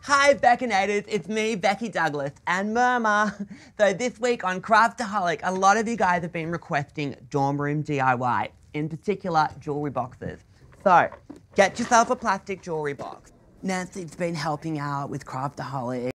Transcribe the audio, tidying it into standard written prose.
Hi Beckinators, it's me, Becky Douglas, and Murmur. So this week on Kraftaholic, a lot of you guys have been requesting dorm room DIY, in particular jewellery boxes. So, get yourself a plastic jewellery box. Nancy's been helping out with Kraftaholic.